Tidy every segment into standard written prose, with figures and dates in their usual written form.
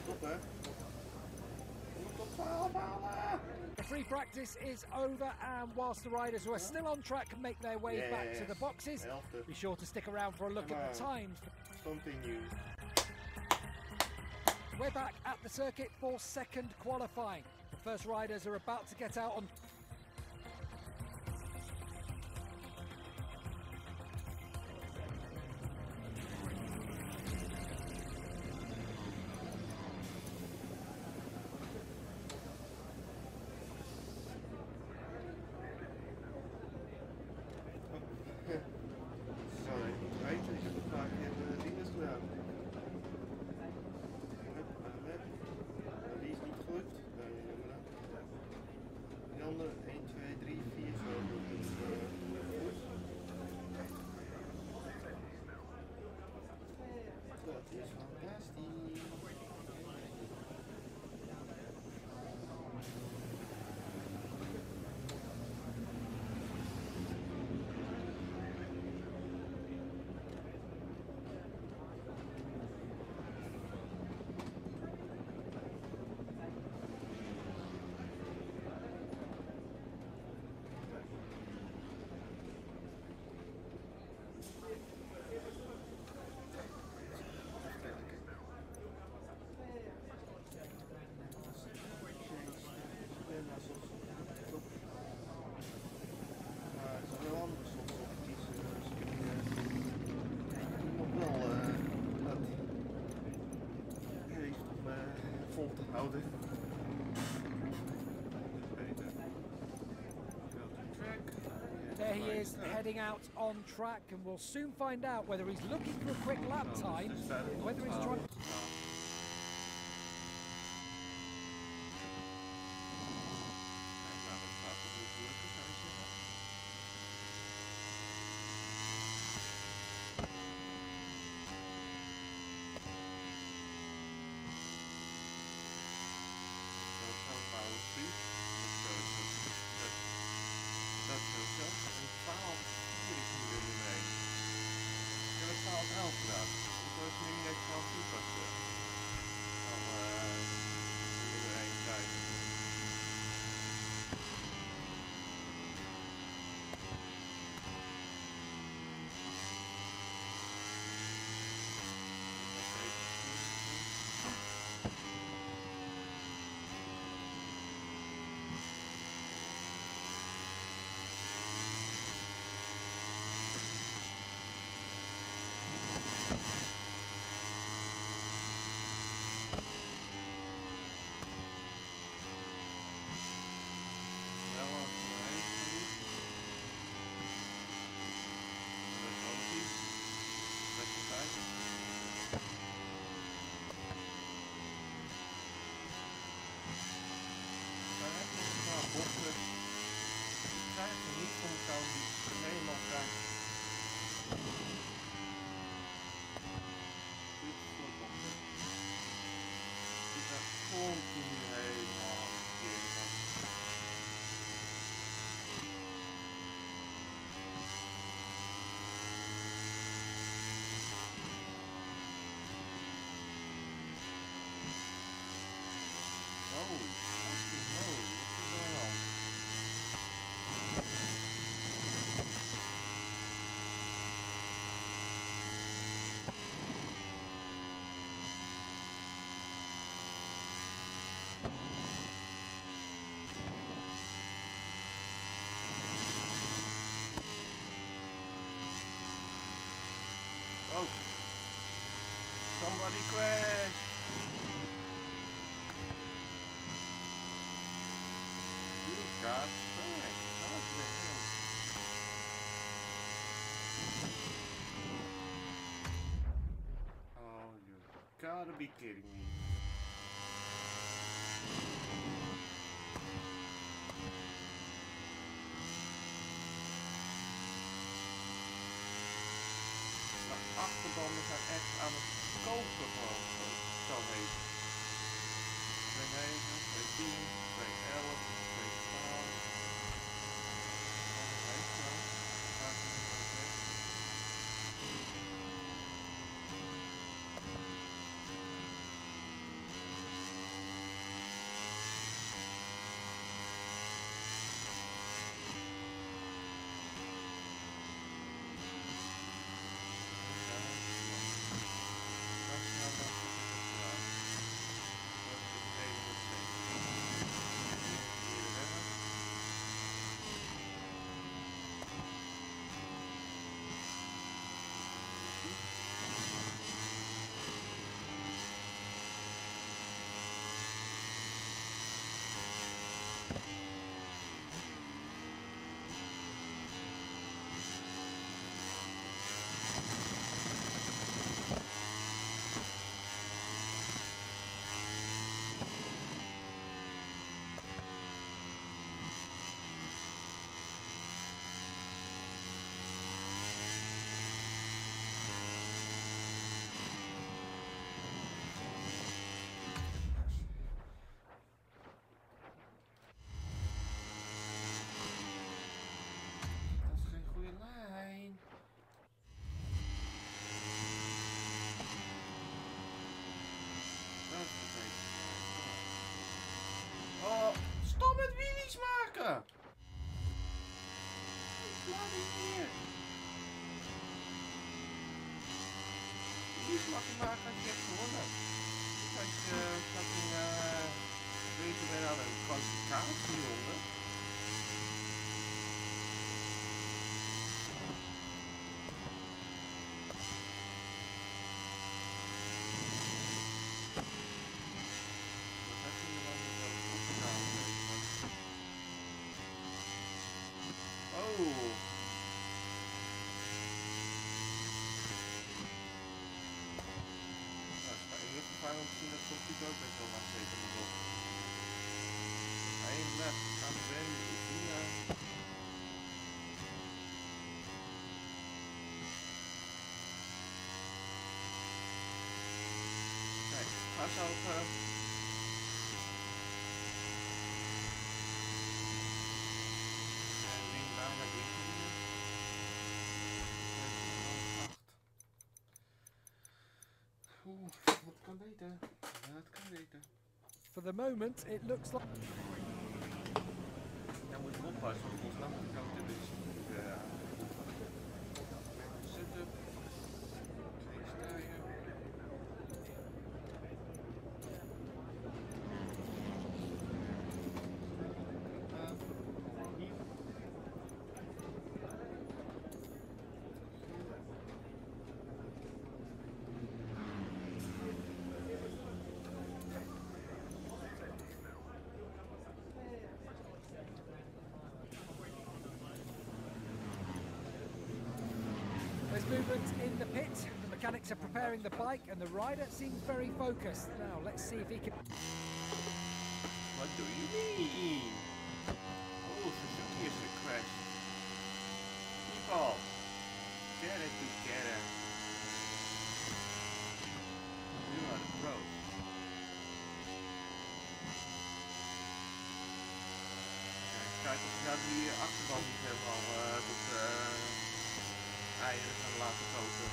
Stop hè. Tot 12 halen. The free practice is over, and whilst the riders who are still on track can make their way back to the boxes, be sure to stick around for a look at the times. Continue. We're back at the circuit for second qualifying. The first riders are about to get out on... Sorry, weet je, ik heb een paar keer dingen gedaan. Die is niet gelukt. Die andere 1, 2, 3, 4 zo. Dat is fantastisch. Maar het is heel anders soms op kiezen. Dus ik moet wel dat heeft om vol te houden. There he is, heading out on track, and we'll soon find out whether he's looking for a quick lap time, or whether he's trying... Dat is zo. En 12 hier is nu weer nummer 1. Ik heb het 12 11 gedaan. Ik was nu niet echt 12 uur was. Al nummer 1 tijd. Krijgen niet van elkaar die helemaal krijgt. Dit soort bochten. Die zijn continu helemaal verkeerd. Oh, fucking no, what is going on? Oh, somebody crashed. You got crashed. What the hell? Oh, you gotta be kidding me. De achterbanden zijn echt aan het koken gewoon, zo heet. 2,9, 2,10, 2,11, 2,12. Dat heet zo. Gaat het niet wat weg. keuze mag je maken als je hebt gewonnen. Dus als je fucking bezig bent aan een kwalificatieronde. Misschien dat komt natuurlijk ook best wel wat zeker moet op. 1 lap, gaan we rennen, kijk, gas open. En ding bijna dicht. 8. Oeh, dat kan beter. Dat kan beter. For the moment, it looks like... Ja, moet je oppassen, want volgens mij moet ik ook de setup. 2 stijgen. There's movement in the pit. The mechanics are preparing the bike and the rider seems very focused. Now, let's see if he can... What do you mean? Oh, Suzuki is crashed. People, get it together. You are the pros. Kijk of je nou die achterband niet helemaal tot eieren gaan laten koken.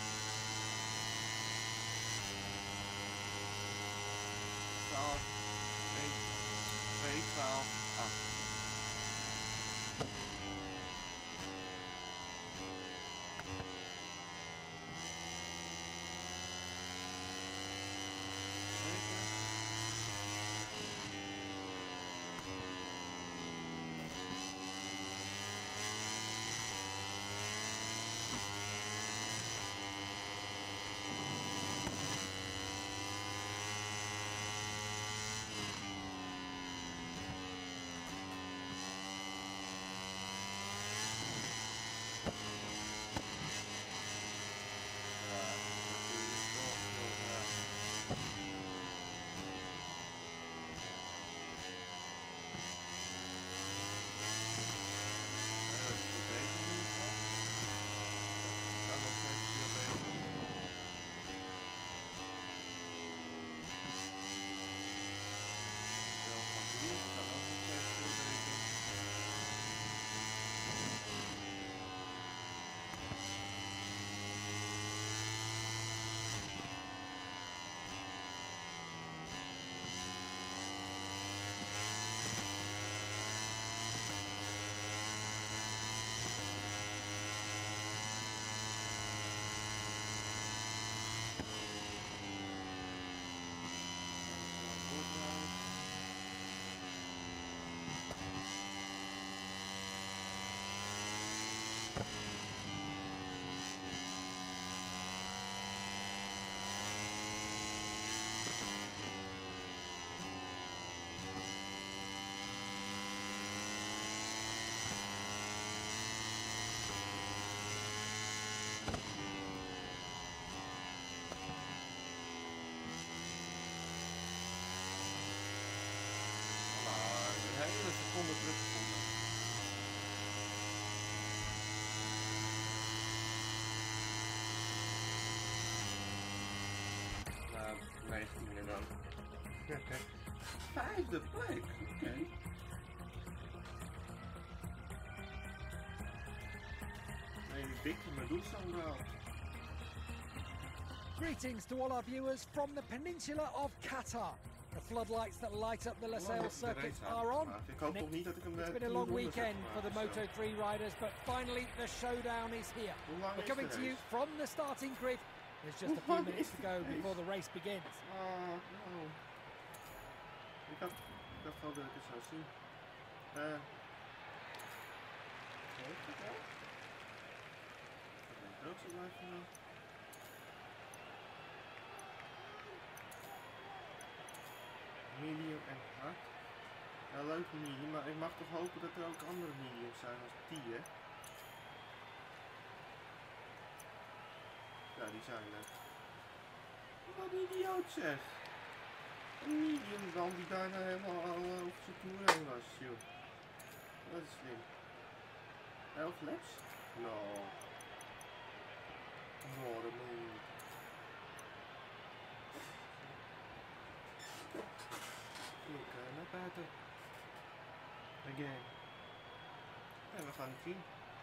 12, 1, 2, 12, 8. Seconde teruggevonden. Nou, 19e dan. 5e plek, oké. Nee, dikke Medusa wel. Greetings to all our viewers from the peninsula of Qatar. The floodlights that light up the Losail circuits are on. It's been a long weekend for the Moto3 riders, but finally the showdown is here. We're coming to you from the starting grid There's just a few minutes to go before the race begins. Oh, no. Ik dacht wel dat ik het zou zien. Hoort het wel? Ik ben ook zo blijven nou. Medium en hard. Ja, leuk medium, maar ik mag toch hopen dat er ook andere mediums zijn als die, hè? Ja, die zijn er. Wat een idioot zeg. Een medium dan die daarna helemaal al over zijn toer heen was, joh. Dat is slim. 11 laps? No. No, dat moet je niet. Ik naar buiten. Again. En we gaan het zien.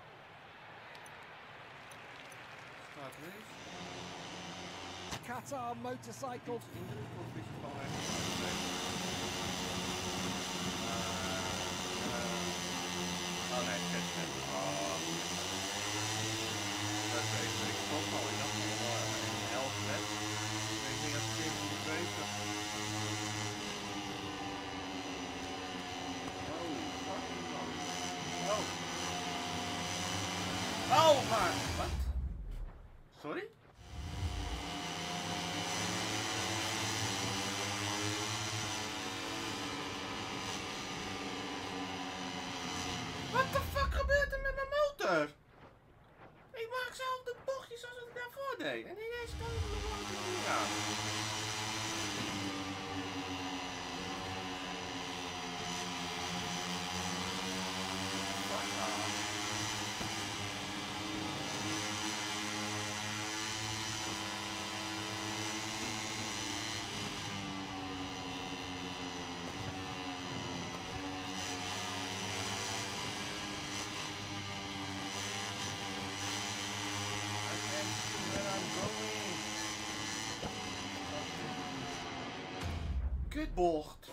Start race. Qatar motorcycles. Indruk of is het gewoon echt oh nee, het is net. Dat weet ik. Ik stond al, ik dacht al een 11 net. Ik weet niet als ik even moet weten. Oh, fucking man. Oh. Oh, maar. Wat? Sorry? Wat de fuck gebeurt er met mijn motor? Ik maak zelf de bochtjes zoals ik daarvoor deed. En ineens kan ik mijn motor niet aan. Fuck off. Kutbocht.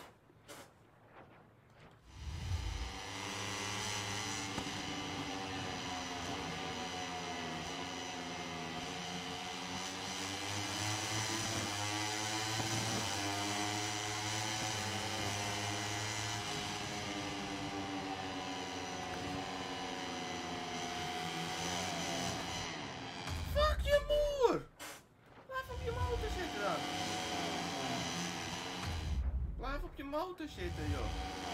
Fuck je moer! Blijf op je motor zitten dan. Blijf op je motor zitten, joh.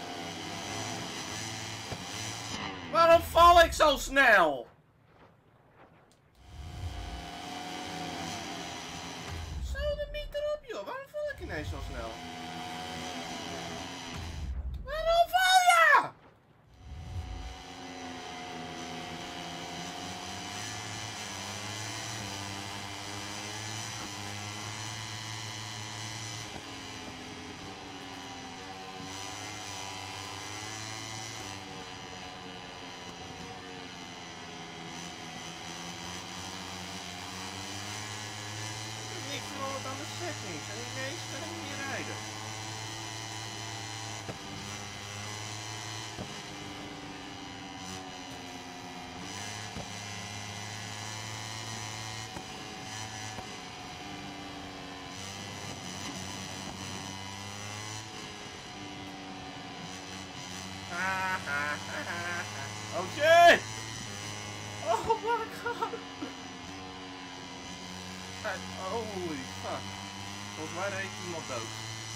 Waarom val ik zo snel? Zo de meter op, joh. Waarom val ik ineens zo snel? Waarom val je? Ik veranderd aan de settings en ineens kan ik niet meer rijden. Oh shit! Oh my god! Holy fuck. Volgens mij reed iemand dood.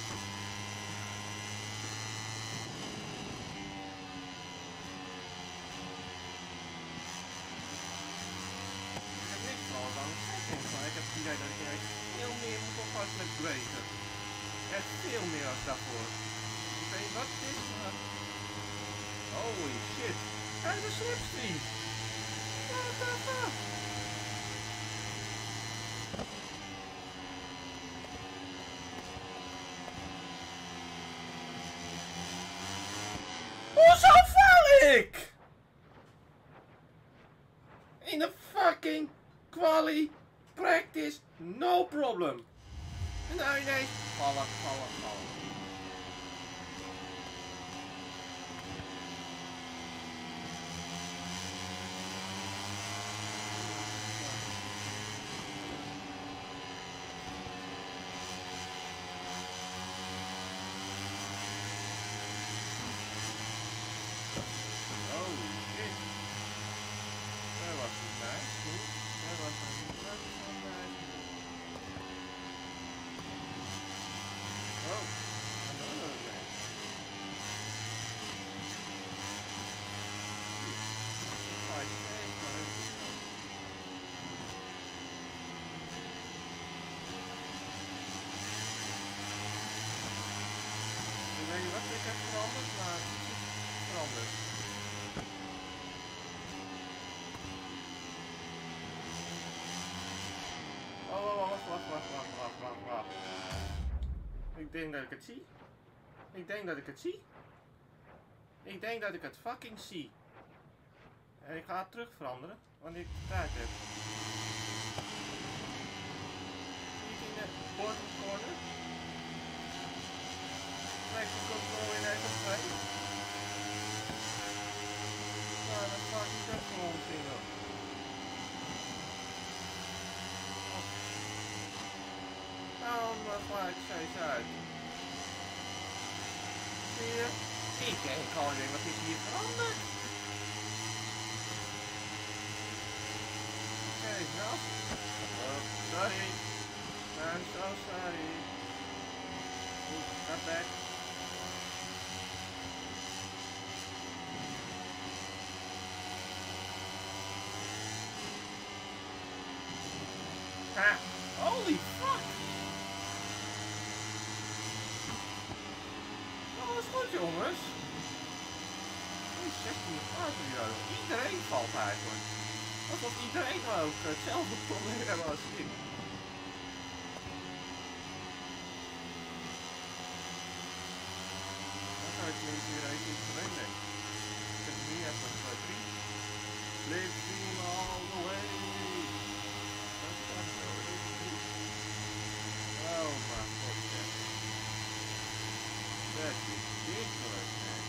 Ik heb niks van aan de settings, maar ik heb het idee dat ik ineens veel meer moet oppassen met breken. Echt veel meer als daarvoor. Ik weet niet wat het is, maar... Holy shit. Kijk de slipstream. What the fuck? Hoezo val ik? In de fucking quali practice, no problem. En nou ineens vallen. ik heb veranderd, maar iets is veranderd. Oh, wacht. Ik denk dat ik het zie. Ik denk dat ik het fucking zie. En ik ga het terug veranderen, wanneer ik de tijd heb. Zie ik in de bottom corner? Traction control in even 2. Nou, dan ga ik niet even onzin op. Nou, dan ga ik steeds uit. Zie je? Ik denk alleen, wat is hier veranderd? Oké, nou. Oh, sorry. I'm so sorry. Oeh, not back. Ha! Holy fuck! Dat is goed, jongens. Die 16 graden hier. Iedereen valt eigenlijk. Alsof iedereen ook hetzelfde probleem hebben als ik. Dan ga ik tenminste weer even iets gewend denk. Ik heb nu even 2, 3. Slipstream all the way. Dat gaat zo even goed. Oh mijn god, zeg. Dat is ridiculous, man.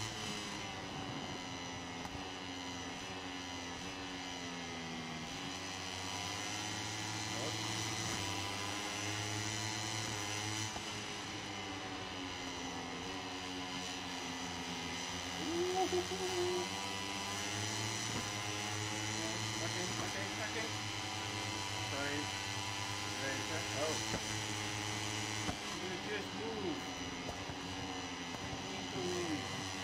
Fucking. Sorry. Oh. You just move. Need to move.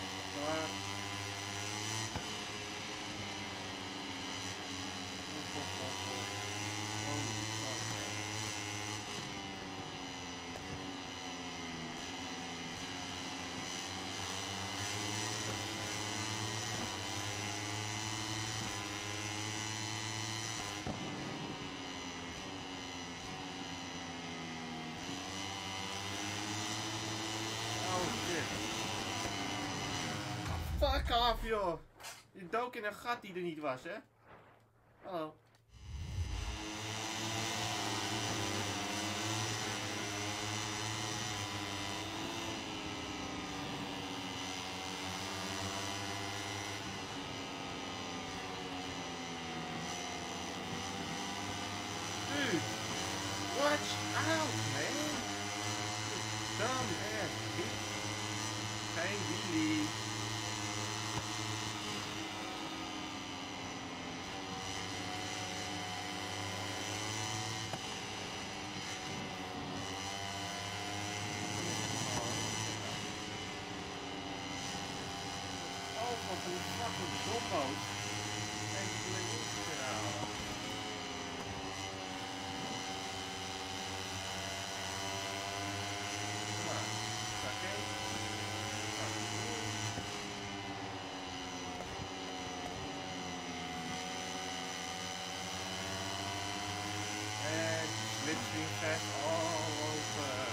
Fuck off, joh! Je dook in een gat die er niet was, hè? Hallo. Dude, watch out, man! Dumb ass bitch. Geen wheelie. Wat een fucking domboot. En ik wil niet kunnen halen. Nou, oké. En slipstream fast all over.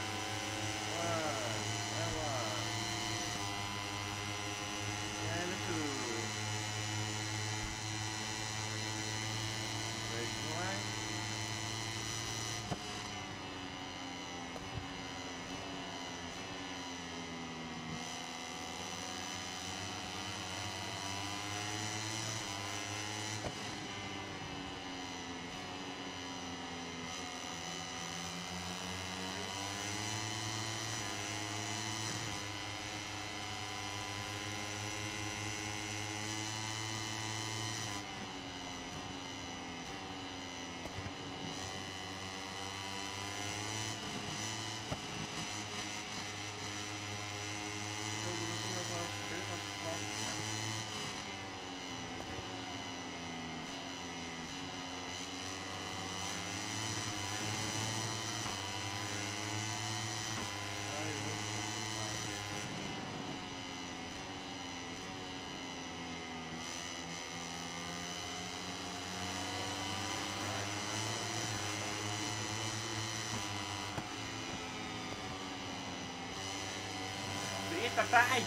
erbij.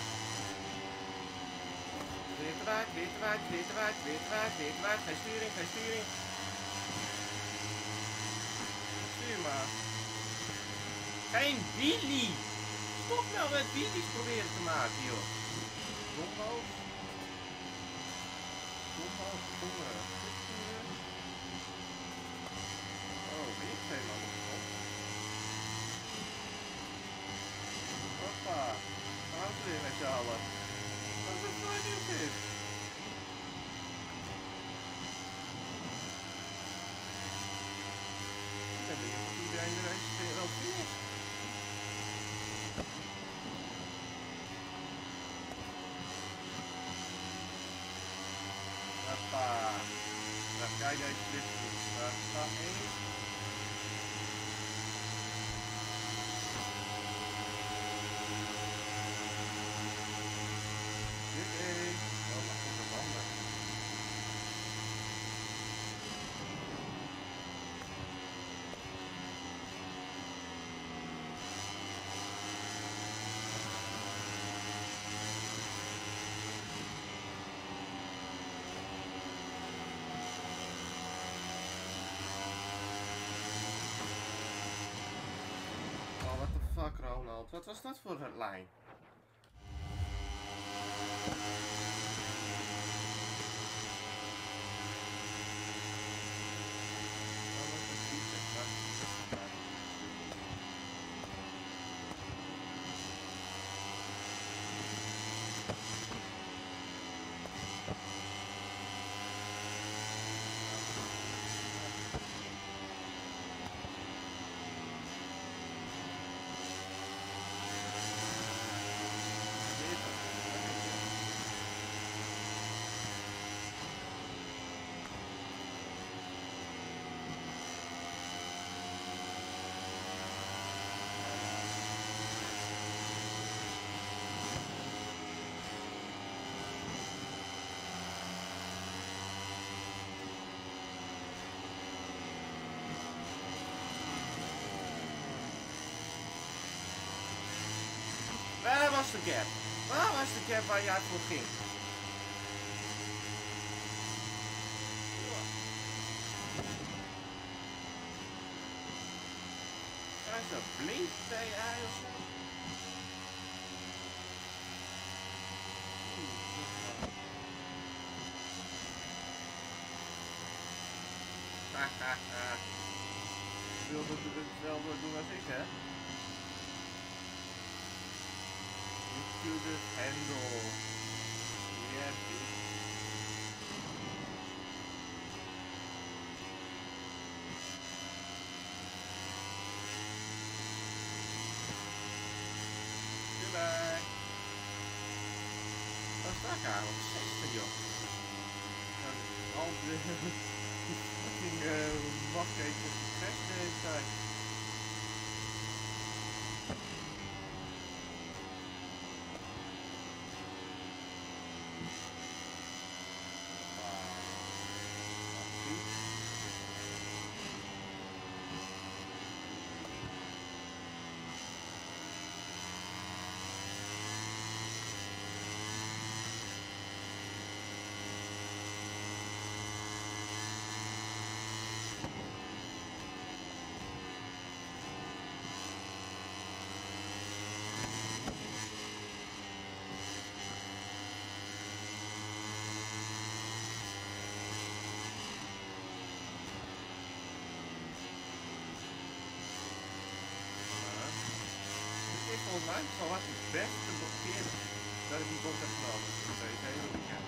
Weer te waard, weer te waard, weer te waard, weer te waard, weer te waard. Geen sturing, geen sturing. Stuur maar. Geen wheelie. Stop nou met wheelies proberen te maken, joh. Domhoofd. Domhoofd, jongen. Oh, ben ik helemaal op de grond? Hoppa. Gaan we weer met z'n allen. Wat is dit? Ik heb niet of iedereen de race weer al finish. Hoppa. Nou, kijk deze lift. Daar staat één. Dit één. Oh, maar goed, de banden. Oh, what the fuck, Ronald? Wat was dat voor een lijn? Waar was de gap? Waar was de gap waar jij voor ging? Zijn ze blink PI of zo? Hahaha. Je wilde het wel doen als ik, hè? To the handle. Yeah, bitch. Goodbye. Wat sta ik aan? Op 60, joh. Al de fucking wachtketens gecrashed de hele tijd. Volgens mij zal het het beste blokkeren dat ik die bocht heb genomen. Deze hele weekend.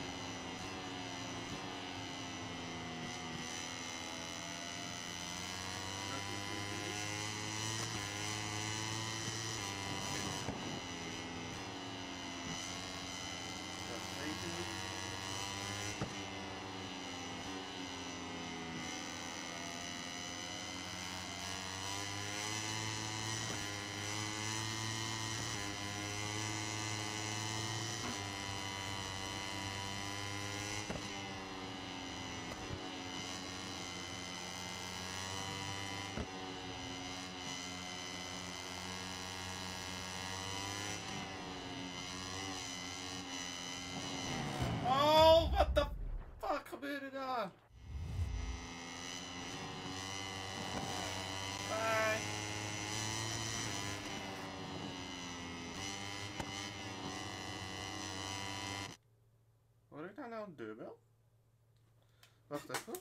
Dat weet ik niet. aan de deurbel. Wacht even.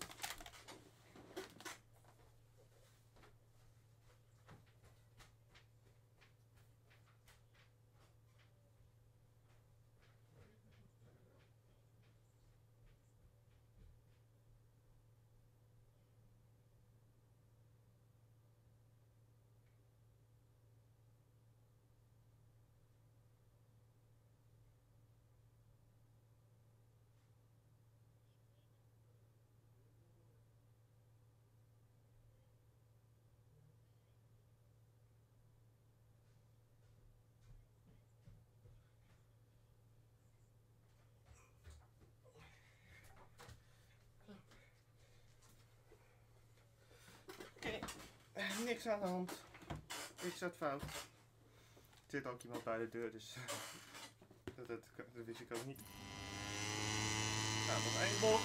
Niks aan de hand. Ik zat fout. Er zit ook iemand bij de deur, dus dat wist ik ook niet. Nou, nog één bocht.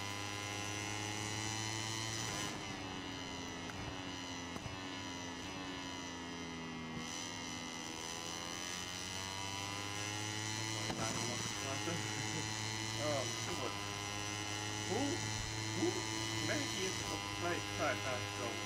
Oh, goed. Hoe ben ik hier op het vijf aangekomen?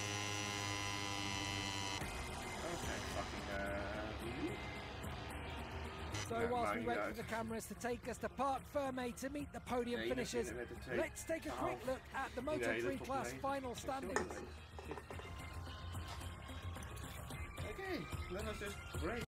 So whilst we wait for the cameras to take us to Parc Fermé to meet the podium finishers, let's take a quick look at the Moto3 class final standings. Okay, that was just great.